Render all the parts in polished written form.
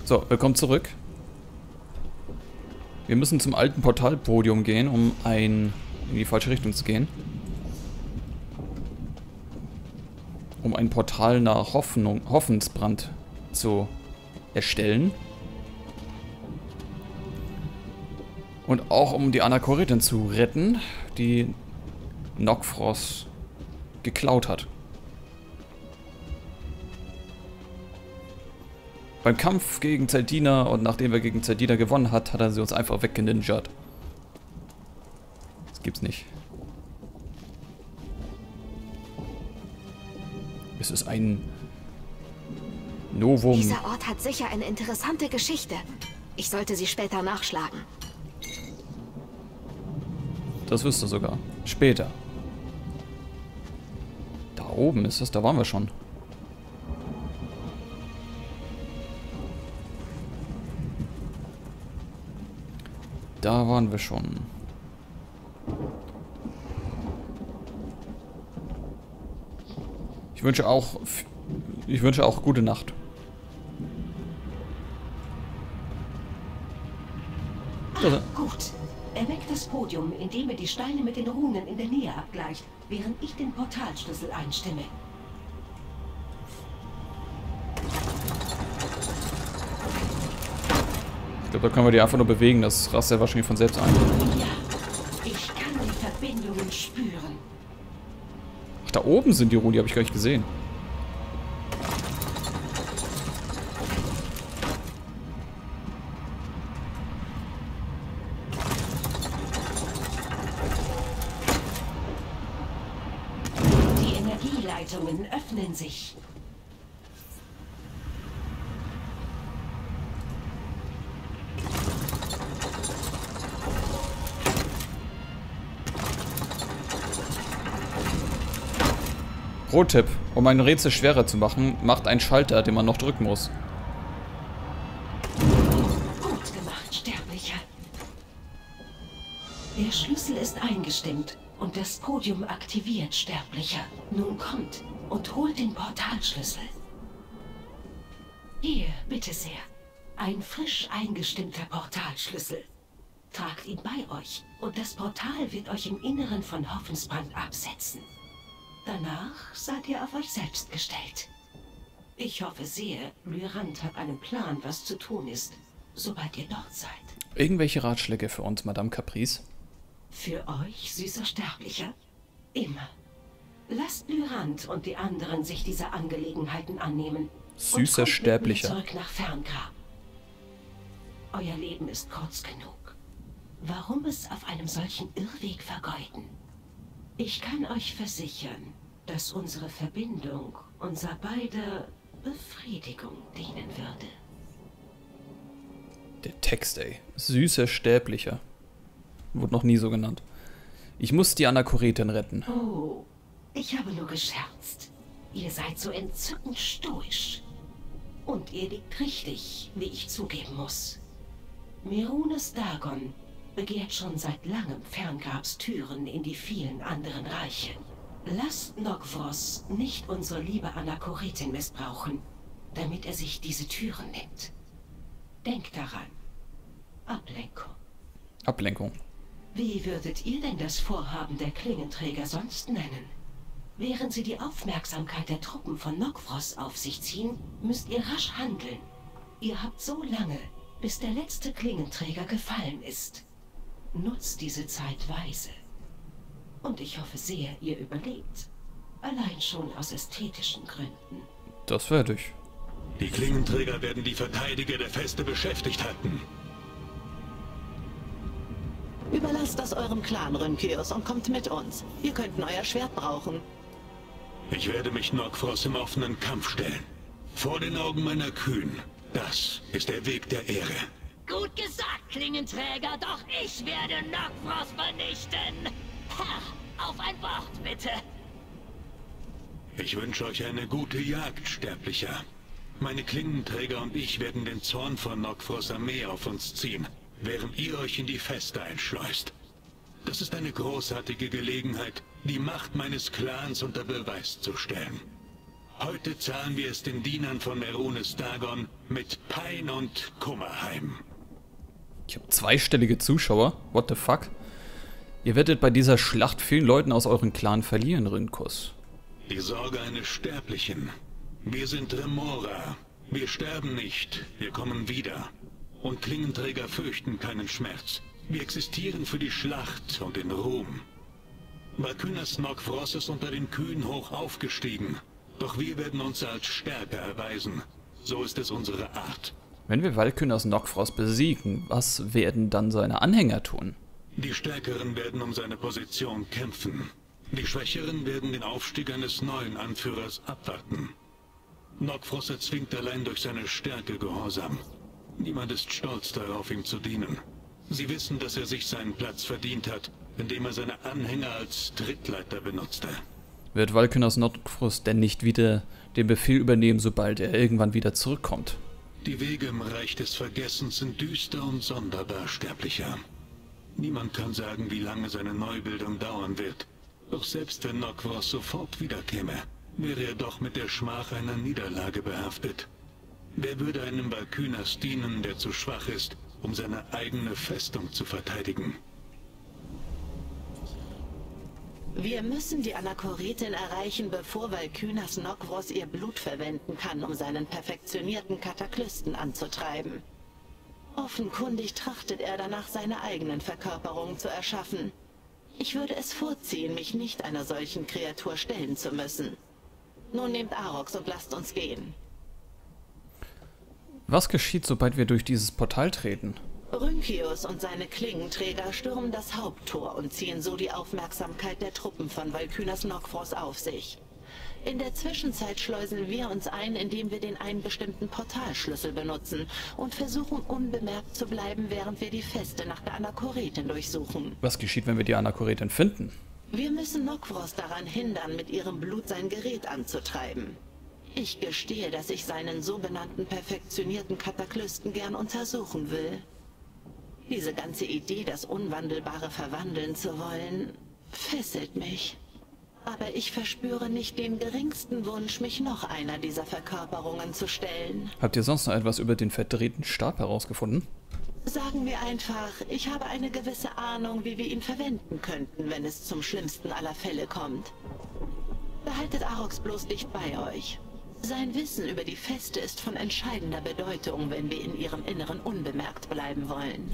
So, willkommen zurück. Wir müssen zum alten Portalpodium gehen, um in die falsche Richtung zu gehen. Um ein Portal nach Hoffensbrand zu erstellen. Und auch um die Anachoreten zu retten, die Nokfros geklaut hat. Beim Kampf gegen Zeldina und nachdem wir gegen Zeldina gewonnen hat, hat er sie uns einfach weggeninjert. Das gibt's nicht. Es ist ein Novum. Dieser Ort hat sicher eine interessante Geschichte. Ich sollte sie später nachschlagen. Das wirst du sogar. Später. Da oben ist es, da waren wir schon. Da waren wir schon. Ich wünsche auch gute Nacht. Gut. Erweckt das Podium, indem ihr die Steine mit den Runen in der Nähe abgleicht, während ich den Portalschlüssel einstimme. Ich glaube, da können wir die einfach nur bewegen. Das rast ja wahrscheinlich von selbst ein. Ja, ich kann die Verbindungen spüren. Ach, da oben sind die Runen, die habe ich gar nicht gesehen. Die Energieleitungen öffnen sich. Pro-Tipp, um ein Rätsel schwerer zu machen, macht einen Schalter, den man noch drücken muss. Gut gemacht, Sterblicher. Der Schlüssel ist eingestimmt und das Podium aktiviert, Sterblicher. Nun kommt und holt den Portalschlüssel. Hier, bitte sehr. Ein frisch eingestimmter Portalschlüssel. Tragt ihn bei euch und das Portal wird euch im Inneren von Hoffensbrand absetzen. Danach seid ihr auf euch selbst gestellt. Ich hoffe sehr, Lyrand hat einen Plan, was zu tun ist, sobald ihr dort seid. Irgendwelche Ratschläge für uns, Madame Caprice? Für euch, süßer Sterblicher? Immer. Lasst Lyrand und die anderen sich dieser Angelegenheiten annehmen. Süßer Sterblicher. Zurück nach Ferngrab. Euer Leben ist kurz genug. Warum es auf einem solchen Irrweg vergeuden? Ich kann euch versichern, dass unsere Verbindung unser beider Befriedigung dienen würde. Der Text, ey. Süßer Sterblicher. Wurde noch nie so genannt. Ich muss die Anachoretin retten. Oh, ich habe nur gescherzt. Ihr seid so entzückend stoisch. Und ihr liegt richtig, wie ich zugeben muss. Merunes Dagon begehrt schon seit langem Ferngrabs Türen in die vielen anderen Reiche. Lasst Nokfros nicht unsere liebe Anachoretin missbrauchen, damit er sich diese Türen nimmt. Denkt daran. Ablenkung. Ablenkung. Wie würdet ihr denn das Vorhaben der Klingenträger sonst nennen? Während sie die Aufmerksamkeit der Truppen von Nokfros auf sich ziehen, müsst ihr rasch handeln. Ihr habt so lange, bis der letzte Klingenträger gefallen ist. Nutzt diese Zeit weise. Und ich hoffe sehr, ihr überlebt. Allein schon aus ästhetischen Gründen. Das werde ich. Die Klingenträger werden die Verteidiger der Feste beschäftigt halten. Überlasst das eurem Clan, Rynkios, und kommt mit uns. Wir könnten euer Schwert brauchen. Ich werde mich Nokfros im offenen Kampf stellen. Vor den Augen meiner Kühen. Das ist der Weg der Ehre. Gut gesagt, Klingenträger, doch ich werde Nokfros vernichten. Herr, auf ein Wort, bitte. Ich wünsche euch eine gute Jagd, Sterblicher. Meine Klingenträger und ich werden den Zorn von Nokfros Armee auf uns ziehen, während ihr euch in die Feste einschleust. Das ist eine großartige Gelegenheit, die Macht meines Clans unter Beweis zu stellen. Heute zahlen wir es den Dienern von Merunes Dagon mit Pein und Kummer heim. Ich habe zweistellige Zuschauer. What the fuck? Ihr werdet bei dieser Schlacht vielen Leuten aus eurem Clan verlieren, Rinkus. Die Sorge eines Sterblichen. Wir sind Remora. Wir sterben nicht, wir kommen wieder. Und Klingenträger fürchten keinen Schmerz. Wir existieren für die Schlacht und den Ruhm. Valkynas Nokfros ist unter den Kühen hoch aufgestiegen. Doch wir werden uns als stärker erweisen. So ist es unsere Art. Wenn wir Valkynas Nokfros besiegen, was werden dann seine Anhänger tun? Die Stärkeren werden um seine Position kämpfen. Die Schwächeren werden den Aufstieg eines neuen Anführers abwarten. Nokfros erzwingt allein durch seine Stärke Gehorsam. Niemand ist stolz darauf, ihm zu dienen. Sie wissen, dass er sich seinen Platz verdient hat, indem er seine Anhänger als Trittleiter benutzte. Wird Valkynas Nokfros denn nicht wieder den Befehl übernehmen, sobald er irgendwann wieder zurückkommt? Die Wege im Reich des Vergessens sind düster und sonderbar, Sterblicher. Niemand kann sagen, wie lange seine Neubildung dauern wird. Doch selbst wenn Nokfros sofort wiederkäme, wäre er doch mit der Schmach einer Niederlage behaftet. Wer würde einem Valkynas dienen, der zu schwach ist, um seine eigene Festung zu verteidigen? Wir müssen die Anakoretin erreichen, bevor Valkynas Nokfros ihr Blut verwenden kann, um seinen perfektionierten Kataklysten anzutreiben. Offenkundig trachtet er danach, seine eigenen Verkörperungen zu erschaffen. Ich würde es vorziehen, mich nicht einer solchen Kreatur stellen zu müssen. Nun nehmt Arox und lasst uns gehen. Was geschieht, sobald wir durch dieses Portal treten? Rynkius und seine Klingenträger stürmen das Haupttor und ziehen so die Aufmerksamkeit der Truppen von Valkynas Nokfros auf sich. In der Zwischenzeit schleusen wir uns ein, indem wir den einen bestimmten Portalschlüssel benutzen und versuchen unbemerkt zu bleiben, während wir die Feste nach der Anakoretin durchsuchen. Was geschieht, wenn wir die Anakoretin finden? Wir müssen Nokfros daran hindern, mit ihrem Blut sein Gerät anzutreiben. Ich gestehe, dass ich seinen sogenannten perfektionierten Kataklysten gern untersuchen will. Diese ganze Idee, das Unwandelbare verwandeln zu wollen, fesselt mich. Aber ich verspüre nicht den geringsten Wunsch, mich noch einer dieser Verkörperungen zu stellen. Habt ihr sonst noch etwas über den verdrehten Stab herausgefunden? Sagen wir einfach, ich habe eine gewisse Ahnung, wie wir ihn verwenden könnten, wenn es zum schlimmsten aller Fälle kommt. Behaltet Arox bloß dicht bei euch. Sein Wissen über die Feste ist von entscheidender Bedeutung, wenn wir in ihrem Inneren unbemerkt bleiben wollen.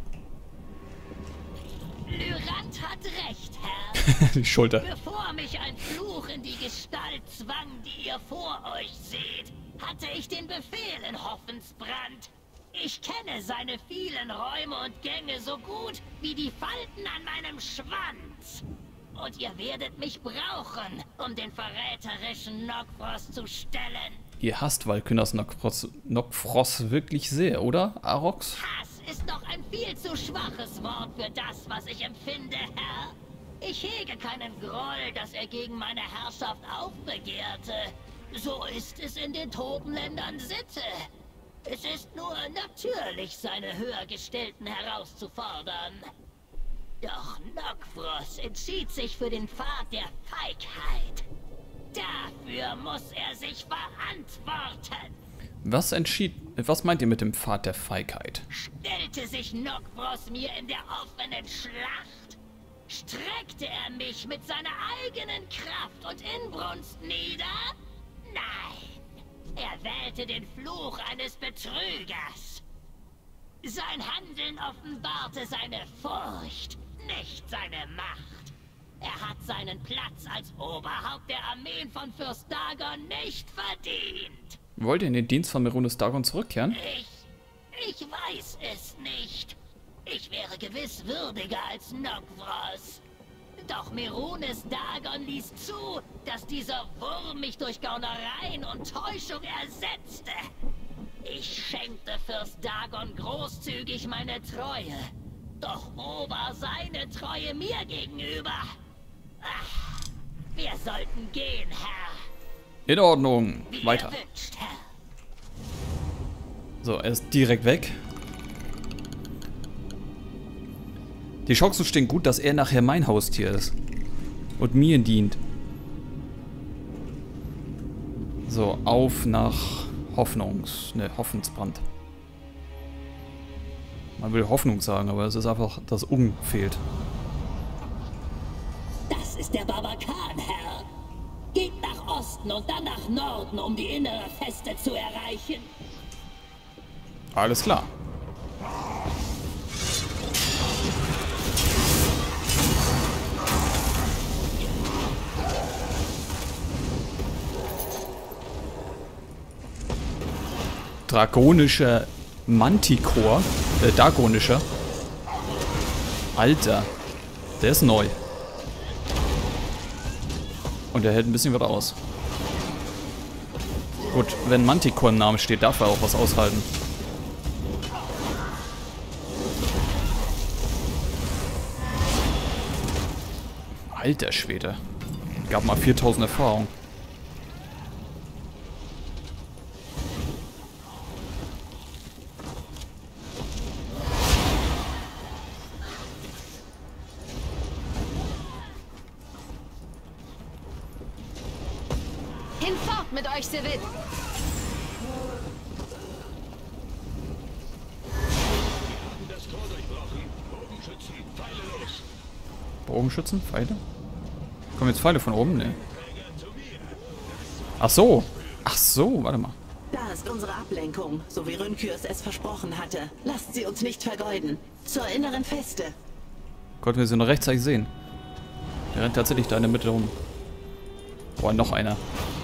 Lyrant hat recht, Herr. Die Schulter. Bevor mich ein Fluch in die Gestalt zwang, die ihr vor euch seht, hatte ich den Befehl in Hoffensbrand. Ich kenne seine vielen Räume und Gänge so gut wie die Falten an meinem Schwanz. Und ihr werdet mich brauchen, um den verräterischen Nokfros zu stellen. Ihr hasst Valkynas Nokfros wirklich sehr, oder, Arox? Hass ist noch ein viel zu schwaches Wort für das, was ich empfinde, Herr. Ich hege keinen Groll, dass er gegen meine Herrschaft aufbegehrte. So ist es in den Totenländern Sitte. Es ist nur natürlich, seine Höhergestellten herauszufordern. Doch Nokfros entschied sich für den Pfad der Feigheit. Dafür muss er sich verantworten. Was meint ihr mit dem Pfad der Feigheit? Stellte sich Nokfros mir in der offenen Schlacht? Streckte er mich mit seiner eigenen Kraft und Inbrunst nieder? Nein, er wählte den Fluch eines Betrügers. Sein Handeln offenbarte seine Furcht, nicht seine Macht. Er hat seinen Platz als Oberhaupt der Armeen von Fürst Dagon nicht verdient. Wollt ihr in den Dienst von Merunes Dagon zurückkehren? Ich weiß es nicht. Ich wäre gewiss würdiger als Nokfros. Doch Merunes Dagon ließ zu, dass dieser Wurm mich durch Gaunereien und Täuschung ersetzte. Ich schenkte Fürst Dagon großzügig meine Treue. Doch wo war seine Treue mir gegenüber? Ach, wir sollten gehen, Herr. In Ordnung. Wie Weiter. ihr wünscht, Herr. So, er ist direkt weg. Die Chancen stehen gut, dass er nachher mein Haustier ist. Und mir dient. So, auf nach Hoffensbrand. Man will Hoffnung sagen, aber es ist einfach, das fehlt. Das ist der Babakan, Herr. Geht nach Osten und dann nach Norden, um die innere Feste zu erreichen. Alles klar. Dragonischer Manticore. Dagonischer. Alter. Der ist neu. Und der hält ein bisschen was aus. Gut, wenn Manticore im Namen steht, darf er auch was aushalten. Alter Schwede. Gab mal 4000 Erfahrung. Hinfort mit euch, Civil! Das Tor durchbrochen. Bogenschützen, Pfeile los. Bogenschützen? Pfeile? Kommen jetzt Pfeile von oben? Nee. Ach so. Ach so, warte mal. Da ist unsere Ablenkung, so wie Rünkyrs es versprochen hatte. Lasst sie uns nicht vergeuden. Zur inneren Feste. Konnten wir sie noch rechtzeitig sehen. Der rennt tatsächlich da in der Mitte rum. Boah, noch einer.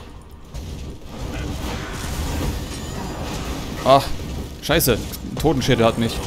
Ach, scheiße. Ein Totenschädel hat mich.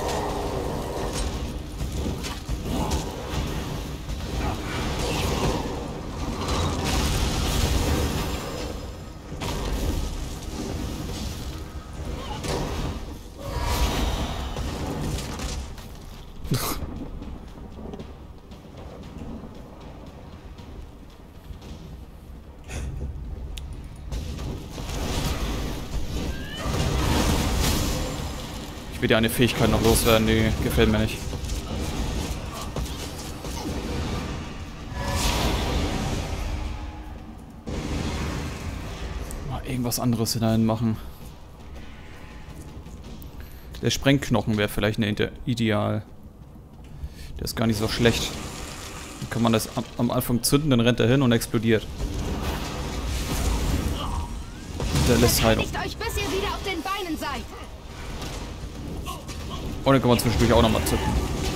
Ich will ja eine Fähigkeit noch loswerden, die gefällt mir nicht. Mal irgendwas anderes hinein machen. Der Sprengknochen wäre vielleicht eine Ideal. Der ist gar nicht so schlecht. Dann kann man das am Anfang zünden, dann rennt er hin und explodiert. Und der lässt Heilung. Nicht euch, bis ihr wieder auf den Beinen seid! Und dann kann man zwischendurch auch nochmal zücken.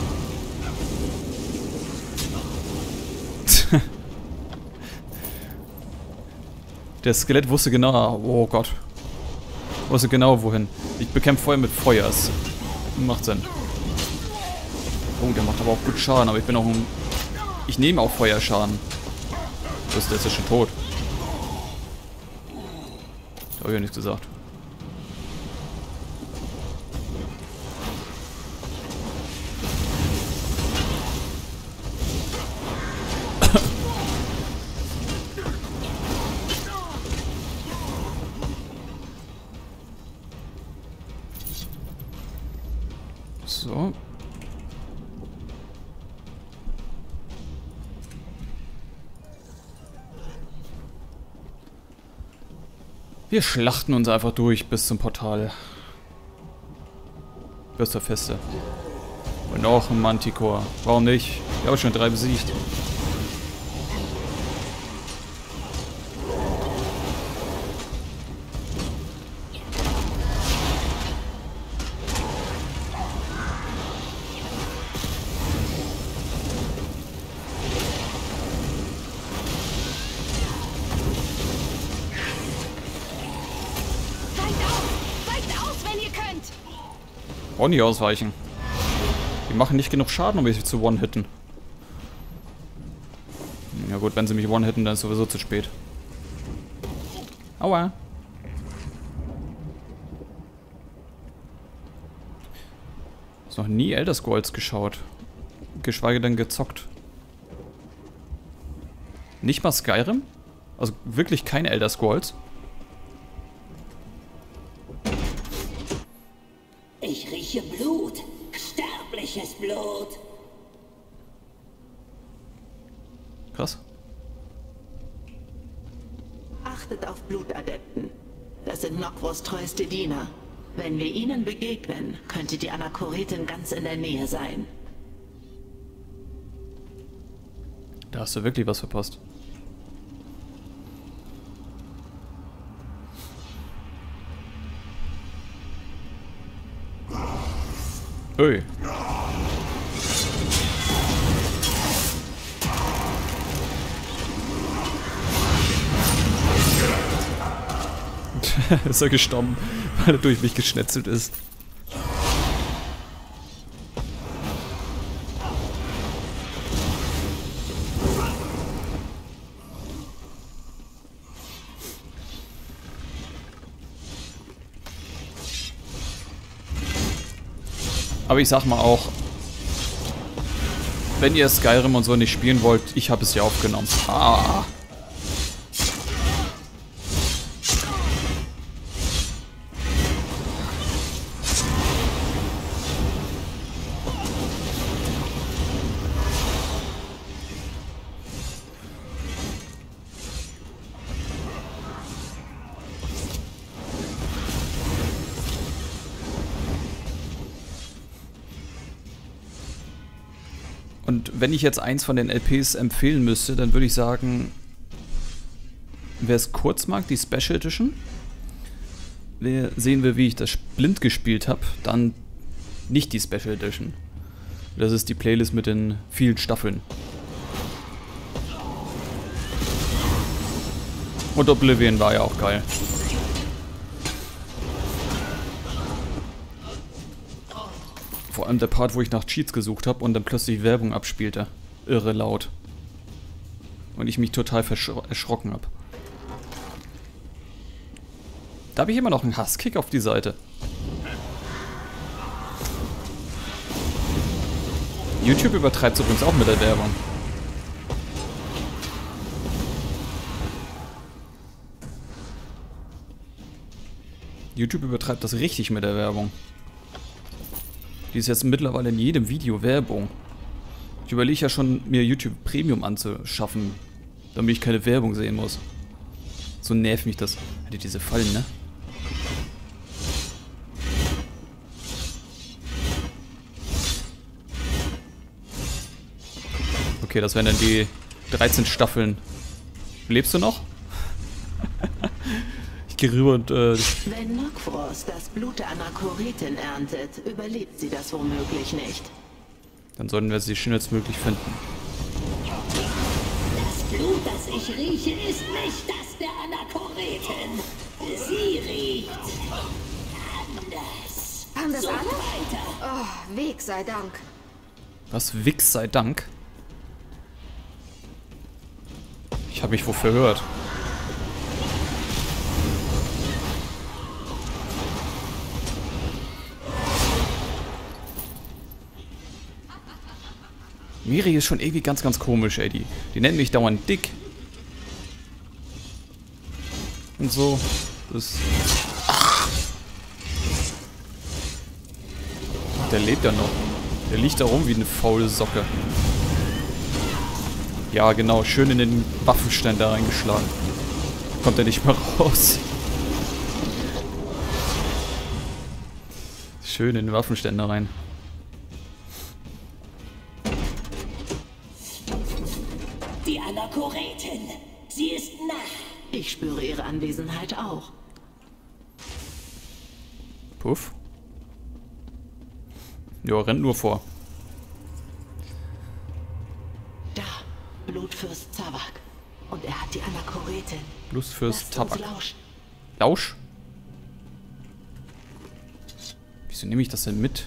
Der Skelett wusste genau, oh Gott. Wusste genau wohin. Ich bekämpfe Feuer mit Feuer. Das macht Sinn. Oh, der macht aber auch gut Schaden, aber ich bin auch ein... Ich nehme auch Feuerschaden. Der ist ja schon tot. Da habe ich ja nichts gesagt. So. Wir schlachten uns einfach durch bis zum Portal. Bis zur Feste. Und noch ein Manticore. Warum nicht? Ich habe schon 3 besiegt. Auch nicht ausweichen. Die machen nicht genug Schaden, um mich zu one-hitten. Ja gut, wenn sie mich one-hitten, dann ist sowieso zu spät. Aua. Ist noch nie Elder Scrolls geschaut. Geschweige denn gezockt. Nicht mal Skyrim? Also wirklich kein Elder Scrolls? Ich rieche Blut. Sterbliches Blut. Krass. Achtet wartet auf Blutadepten. Das sind Nokvros treueste Diener. Wenn wir ihnen begegnen, könnte die Anakoretin ganz in der Nähe sein. Da hast du wirklich was verpasst. Ui. Ist er gestorben, weil er durch mich geschnetzelt ist. Aber ich sag mal auch, wenn ihr Skyrim und so nicht spielen wollt, ich habe es ja aufgenommen. Ah. Und wenn ich jetzt eins von den LPs empfehlen müsste, dann würde ich sagen, wer es kurz mag, die Special Edition. Sehen wir, wie ich das blind gespielt habe, dann nicht die Special Edition. Das ist die Playlist mit den vielen Staffeln. Und Oblivion war ja auch geil. Vor allem der Part, wo ich nach Cheats gesucht habe und dann plötzlich Werbung abspielte. Irre laut. Und ich mich total erschrocken habe. Da habe ich immer noch einen Hasskick auf die Seite. YouTube übertreibt es übrigens auch mit der Werbung. YouTube übertreibt das richtig mit der Werbung. Die ist jetzt mittlerweile in jedem Video Werbung. Ich überlege ja schon, mir YouTube Premium anzuschaffen, damit ich keine Werbung sehen muss. So nervt mich das. Hatte diese Fallen, ne? Okay, das wären dann die 13 Staffeln. Lebst du noch? Ich gehe rüber und Wenn Nokvros das Blut der Anakoretin erntet, überlebt sie das womöglich nicht. dann sollten wir sie schnellstmöglich finden. Das Blut, das ich rieche, ist nicht das der Anakoretin. Sie riecht anders. Kann das So alle? weiter. Oh, Weg sei Dank. Was? Wix sei Dank? Ich habe mich wofür verhört. Miri ist schon irgendwie ganz komisch, ey. Die nennt mich dauernd dick. Und so. Das. Ach. Der lebt ja noch. Der liegt da rum wie eine faule Socke. Ja, genau. Schön in den Waffenständer reingeschlagen. Kommt er nicht mehr raus. Schön in den Waffenständer rein. Die Anakoretin. Sie ist nah. Ich spüre ihre Anwesenheit auch. Puff. Ja, rennt nur vor. Da, Blutfürst Zavak. Und er hat die Anakoretin. Blutfürst Lasst uns Tabak. lauschen. Lausch? Wieso nehme ich das denn mit?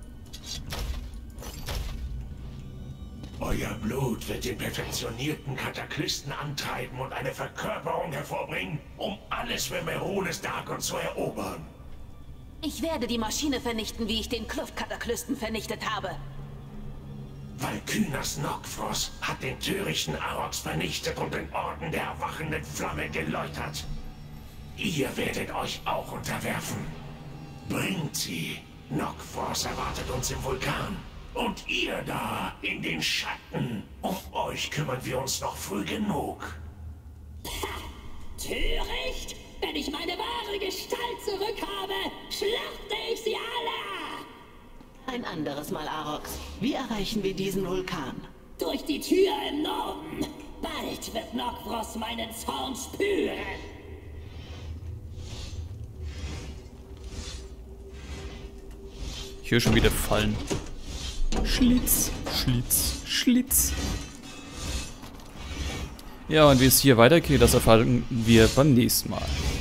Euer Blut wird den perfektionierten Kataklisten antreiben und eine Verkörperung hervorbringen, um alles für Merunes Dagon zu erobern. Ich werde die Maschine vernichten, wie ich den Kluftkataklisten vernichtet habe. Valkynas Nokvros hat den törichten Arox vernichtet und den Orden der erwachenden Flamme geläutert. Ihr werdet euch auch unterwerfen. Bringt sie. Nokvros erwartet uns im Vulkan. Und ihr da in den Schatten. Um euch kümmern wir uns noch früh genug. Töricht? Wenn ich meine wahre Gestalt zurückhabe, schlachte ich sie alle! Ein anderes Mal, Arox. Wie erreichen wir diesen Vulkan? Durch die Tür im Norden. Bald wird Nokvros meinen Zorn spüren. Ich höre schon wieder Fallen. Schlitz, Schlitz, Schlitz. Ja, und wie es hier weitergeht, das erfahren wir beim nächsten Mal.